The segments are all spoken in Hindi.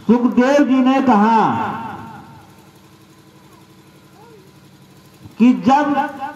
सुखदेव जी ने कहा कि जब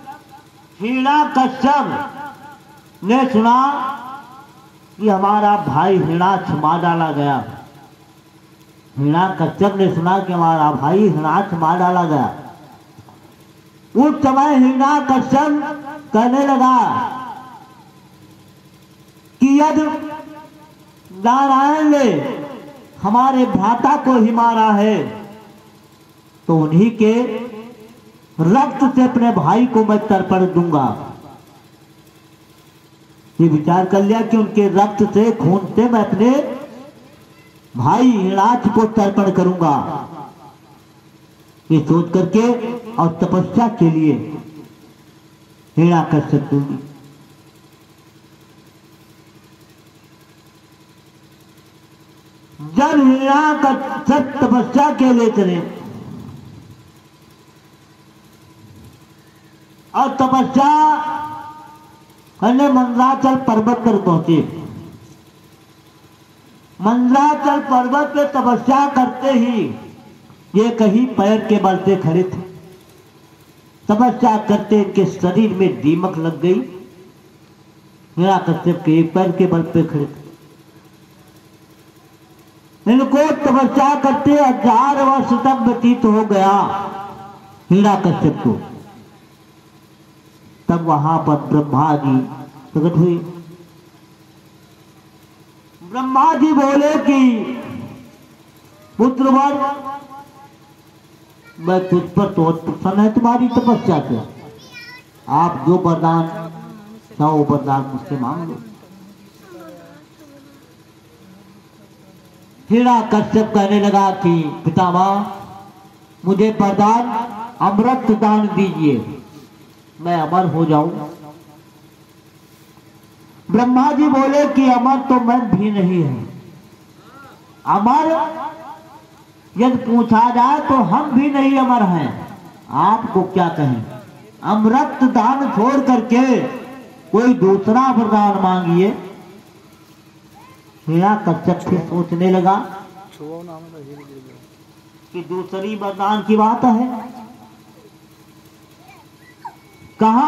हिरण्याकश्यप ने सुना कि हमारा भाई हिरण्याक्ष मार डाला गया, हिरण्याकश्यप ने सुना कि हमारा भाई हिरण्याक्ष मार डाला गया, उस समय हिरण्याकश्यप कहने लगा कि यदि नारायण ने हमारे भ्राता को ही मारा है तो उन्हीं के रक्त से अपने भाई को मैं तर्पण दूंगा। ये विचार कर लिया कि उनके रक्त से, खून से मैं अपने भाई हिरण्याक्ष को तर्पण करूंगा। ये सोच करके और तपस्या के लिए हिरण्याकश्यप दूंगी। जब हिरण्याकश्यप तपस्या के लिए चले और तपस्या करने मंदराचल पर्वत पर पहुंचे। मंदराचल पर्वत पे तपस्या करते ही ये कहीं पैर के बल पे खड़े थे। तपस्या करते इनके शरीर में दीमक लग गई। हिरण्याकश्यप के एक पैर के बल पे खड़े थे। इनको तपस्या करते 1000 वर्ष तक व्यतीत हो गया हिरण्याकश्यप को। तब वहां पर ब्रह्मा जी प्रकट हुए। ब्रह्मा जी बोले कि पुत्रवर, मैं तुझ पर तो प्रसन्न है तुम्हारी तपस्या से। आप जो वरदान चाहो वरदान मुझसे मांग लो। हिरण्याकश्यप कहने लगा कि पितामह, मुझे वरदान अमृत दान दीजिए, मैं अमर हो जाऊं। ब्रह्मा जी बोले कि अमर तो मैं भी नहीं है। अमर यदि पूछा जाए तो हम भी नहीं अमर हैं। आपको क्या कहें, अमृत दान छोड़ करके कोई दूसरा वरदान मांगिए। हिरण्याकश्यप फिर सोचने लगा कि दूसरी वरदान की बात है। कहा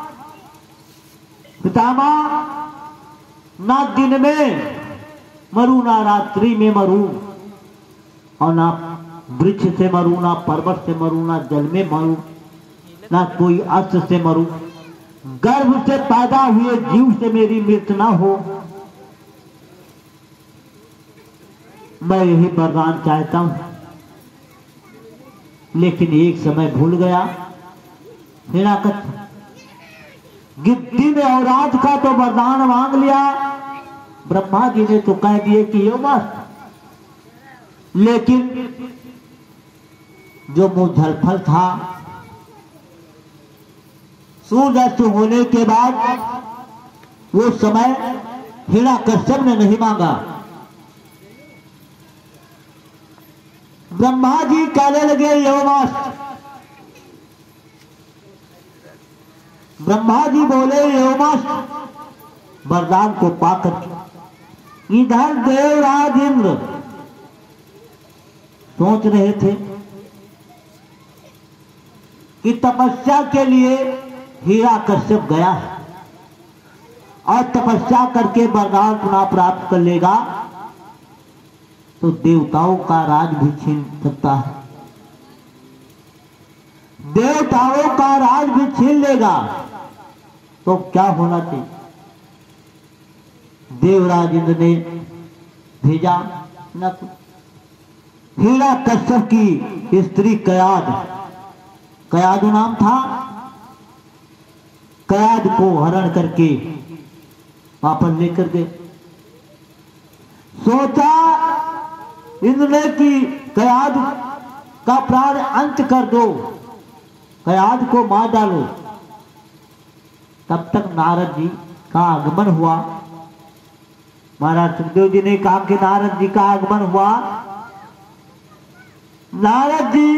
पितामह, ना दिन में मरू, ना रात्रि में मरू, और ना वृक्ष से मरू, ना पर्वत से मरू, ना जल में मरू, ना कोई अस्त्र से मरू। गर्भ से पैदा हुए जीव से मेरी मृत्यु ना हो। मैं यही वरदान चाहता हूं। लेकिन एक समय भूल गया हिरण्याकश्यप। गिद्दी ने औराज का तो वरदान मांग लिया, ब्रह्मा जी ने तो कह दिए कि यो मस्त। लेकिन जो मुझलफल था, सूर्यास्त होने के बाद वो समय हिरण्याकश्यप ने नहीं मांगा। ब्रह्मा जी कहने लगे यो मस्त। ब्रह्मा जी बोले यो मस्त वरदान को पाकर इधर देवराज इंद्र सोच रहे थे कि तपस्या के लिए हिरण्याकश्यप गया है और तपस्या करके वरदान पुनः प्राप्त कर लेगा तो देवताओं का राज भी छीन सकता है, देवताओं का राज भी छीन लेगा। तो क्या होना चाहिए? देवराज इंद्र ने भेजा न हिरण्याकश्यप की स्त्री कयाद, कयाद नाम था, कयाद को हरण करके वापस लेकर गए। सोचा इंद्र ने कि कयाद का प्राण अंत कर दो, कयाद को मार डालो। तब तक नारद जी का आगमन हुआ। महाराज सुखदेव जी ने कहा कि नारद जी का आगमन हुआ। नारद जी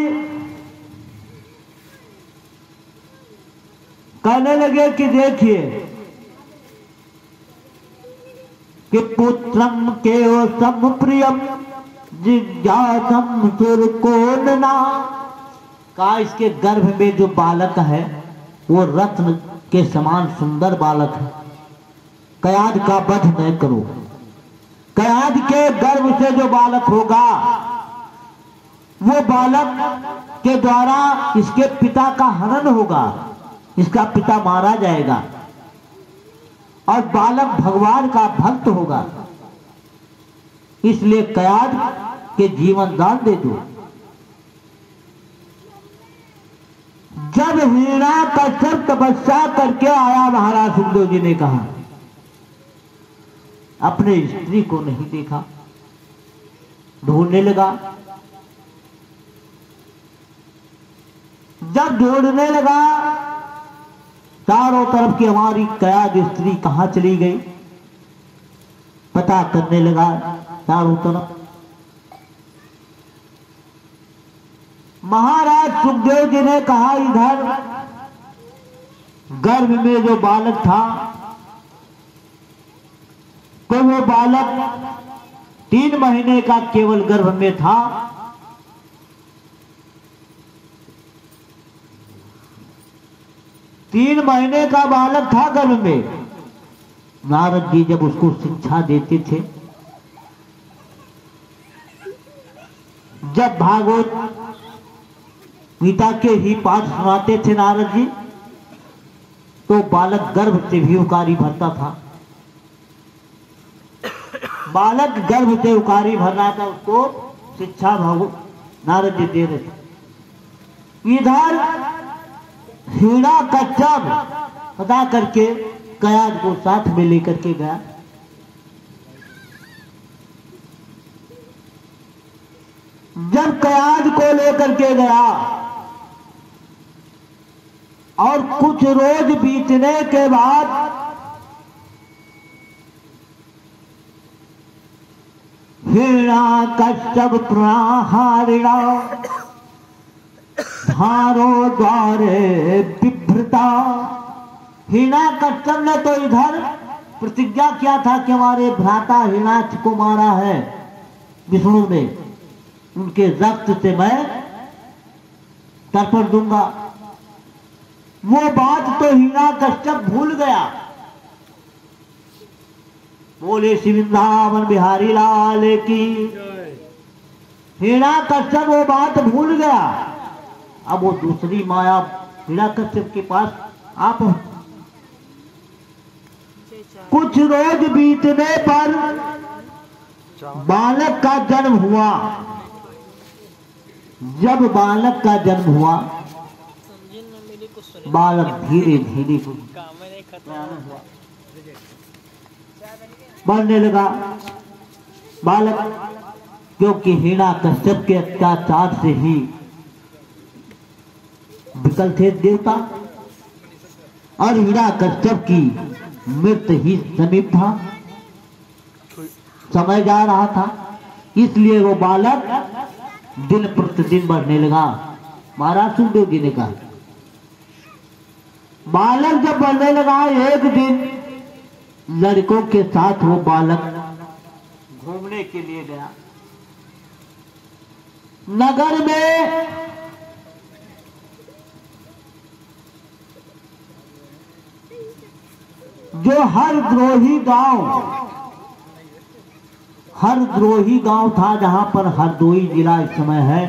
कहने लगे कि देखिए कि पुत्रम के सम प्रियम जिज्ञासम सुर को ना, कहा इसके गर्भ में जो बालक है वो रत्न के समान सुंदर बालक है, कयाद का वध न करो। कयाद के गर्भ से जो बालक होगा वो बालक के द्वारा इसके पिता का हनन होगा, इसका पिता मारा जाएगा और बालक भगवान का भक्त होगा, इसलिए कयाद के जीवन दान दे दो। जब हिरण्याकश्यप तपस्या करके आया, महाराज सुखदेव जी ने कहा अपने स्त्री को नहीं देखा, ढूंढने लगा। जब ढूंढने लगा चारों तरफ की हमारी कयाद स्त्री कहां चली गई, पता करने लगा चारों तरफ। महाराज सुखदेव जी ने कहा इधर गर्भ में जो बालक था तो वो बालक 3 महीने का केवल गर्भ में था। तीन महीने का बालक था गर्भ में। नारद जी जब उसको शिक्षा देते थे, जब भागवत गीता के ही पाठ सुनाते थे नारद जी, तो बालक गर्भ से भी उकारी भरता था। बालक गर्भ से उकारी भरना था, उसको शिक्षा भागवत नारद जी दे रहे थे। इधर हिरण्याकश्यप पता करके कयाद को साथ में लेकर के गया। जब कयाद को लेकर के गया और कुछ रोज बीतने के बाद हिरण्याकश्यप प्रहारिणा धारो द्वारे बिभ्रता। हिरण्याकश्यप ने तो इधर प्रतिज्ञा किया था कि हमारे भ्राता हिरण्याक्ष को मारा है विष्णु ने, उनके रक्त से मैं तर्पण दूंगा। वो बात तो हिरण्याकश्यप भूल गया। बोले श्री वृंदावन बिहारी लाल की। हिरण्याकश्यप वो बात भूल गया। अब वो दूसरी माया हिरण्याकश्यप के पास आप कुछ रोज बीतने पर बालक का जन्म हुआ। जब बालक का जन्म हुआ, बालक धीरे धीरे बढ़ने लगा। बालक क्योंकि हिरण्याकश्यप के अत्याचार से ही विकल थे देवता, और हिरण्याकश्यप की मृत्यु ही समीप था, समय जा रहा था, इसलिए वो बालक दिन प्रतिदिन बढ़ने लगा। महाराज सुखदेव जी ने कहा बालक जब बढ़ने लगा, एक दिन लड़कों के साथ वो बालक घूमने के लिए गया। नगर में जो हरद्रोही गांव था, जहां पर हरदोई जिला इस समय है,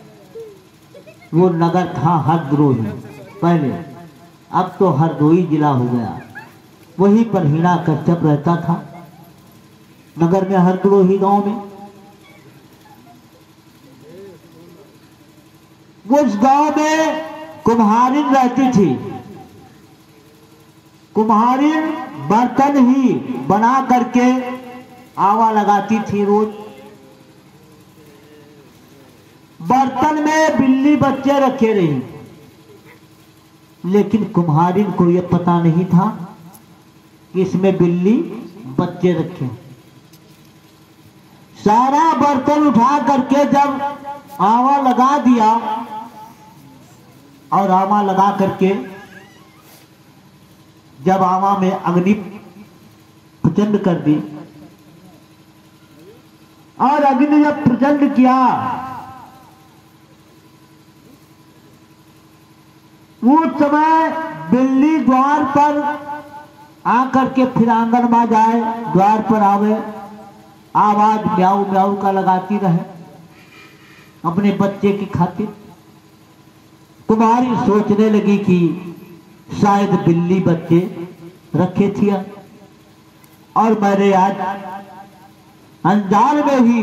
वो नगर था हरद्रोही पहले, अब तो हरदोई जिला हो गया। वहीं पर हिरण्याकश्यप रहता था, नगर में हरद्रोही गांव में। उस गांव में कुम्हारिन रहती थी। कुम्हारिन बर्तन ही बना करके आवा लगाती थी रोज। बर्तन में बिल्ली बच्चे रखे रही, लेकिन कुम्हारिन को यह पता नहीं था कि इसमें बिल्ली बच्चे रखे। सारा बर्तन उठा करके जब आवा लगा दिया, और आवा लगा करके जब आवा में अग्नि प्रचंड कर दी, और अग्नि जब प्रचंड किया, उस समय बिल्ली द्वार पर आकर के फिर आंगन में जाए, द्वार पर आवे, आवाज म्याऊ म्याऊ का लगाती रहे अपने बच्चे की खातिर। कुमारी सोचने लगी कि शायद बिल्ली बच्चे रखे थी और मैंने आज अनजान में ही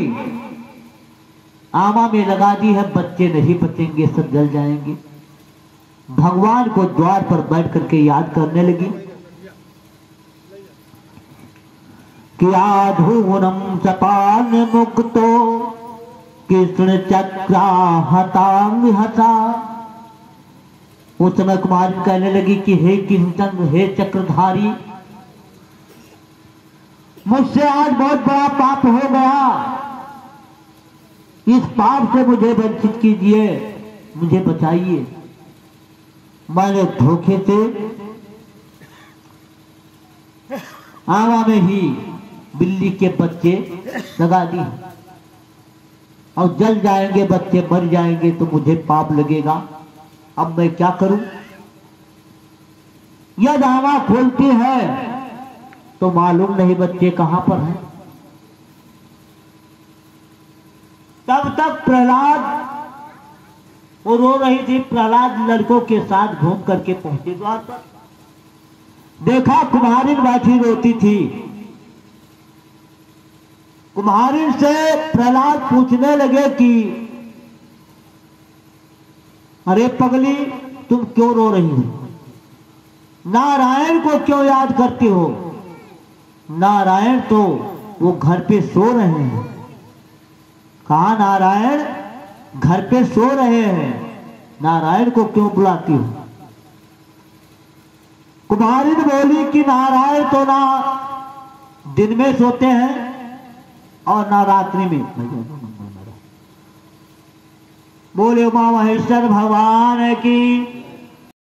आमा में लगा दी है, बच्चे नहीं बचेंगे, सब जल जाएंगे। भगवान को द्वार पर बैठ करके याद करने लगी कि आधूनम सपान मुक्तो कृष्ण चक्रा हतांग हता। उस समय कुमारी कहने लगी कि हे कृष्ण, हे चक्रधारी, मुझसे आज बहुत बड़ा पाप हो गया, इस पाप से मुझे वंचित कीजिए, मुझे बचाइए। मैंने धोखे से आवा में ही बिल्ली के बच्चे लगा दिए और जल जाएंगे, बच्चे मर जाएंगे तो मुझे पाप लगेगा। अब मैं क्या करूं? यह आवा खोलती है तो मालूम नहीं बच्चे कहां पर हैं। तब तक प्रहलाद, वो रो रही थी, प्रहलाद लड़कों के साथ घूम करके पहुंचे द्वार पर। देखा कुम्हारिन बैठी रोती थी। कुम्हारिन से प्रहलाद पूछने लगे कि अरे पगली, तुम क्यों रो रही हो? नारायण को क्यों याद करती हो? नारायण तो वो घर पे सो रहे हैं। कहा नारायण घर पे सो रहे हैं, नारायण को क्यों बुलाती हो? कुमारिन बोली कि नारायण तो ना दिन में सोते हैं और ना रात्रि में। बोले उमा महेश्वर भगवान की